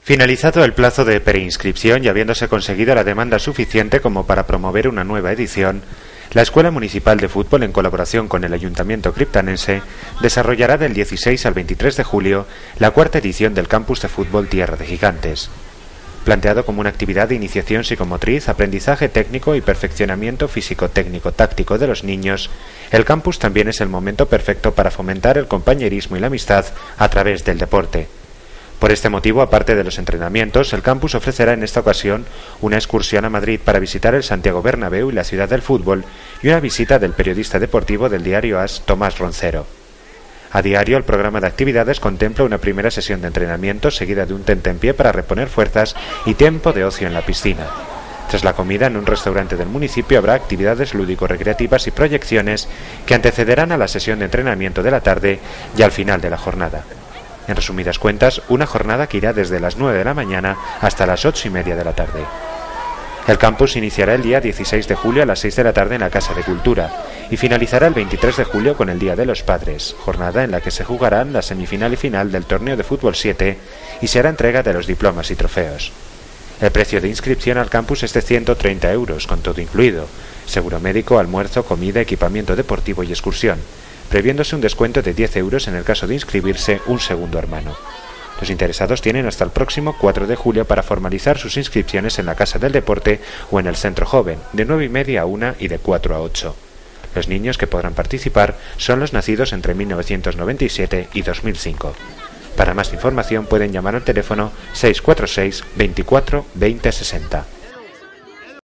Finalizado el plazo de preinscripción y habiéndose conseguido la demanda suficiente como para promover una nueva edición, la Escuela Municipal de Fútbol, en colaboración con el Ayuntamiento criptanense, desarrollará del 16 al 23 de julio la cuarta edición del Campus de Fútbol Tierra de Gigantes. Planteado como una actividad de iniciación psicomotriz, aprendizaje técnico y perfeccionamiento físico-técnico-táctico de los niños, el campus también es el momento perfecto para fomentar el compañerismo y la amistad a través del deporte. Por este motivo, aparte de los entrenamientos, el campus ofrecerá en esta ocasión una excursión a Madrid para visitar el Santiago Bernabéu y la ciudad del fútbol y una visita del periodista deportivo del diario AS, Tomás Roncero. A diario, el programa de actividades contempla una primera sesión de entrenamiento seguida de un tentempié para reponer fuerzas y tiempo de ocio en la piscina. Tras la comida, en un restaurante del municipio habrá actividades lúdico-recreativas y proyecciones que antecederán a la sesión de entrenamiento de la tarde y al final de la jornada. En resumidas cuentas, una jornada que irá desde las 9 de la mañana hasta las 8:30 de la tarde. El campus iniciará el día 16 de julio a las 6 de la tarde en la Casa de Cultura y finalizará el 23 de julio con el Día de los Padres, jornada en la que se jugarán la semifinal y final del torneo de fútbol 7 y se hará entrega de los diplomas y trofeos. El precio de inscripción al campus es de 130 euros, con todo incluido: seguro médico, almuerzo, comida, equipamiento deportivo y excursión, previéndose un descuento de 10 euros en el caso de inscribirse un segundo hermano. Los interesados tienen hasta el próximo 4 de julio para formalizar sus inscripciones en la Casa del Deporte o en el Centro Joven, de 9:30 a 1 y de 4 a 8. Los niños que podrán participar son los nacidos entre 1997 y 2005. Para más información pueden llamar al teléfono 646 24 20 60.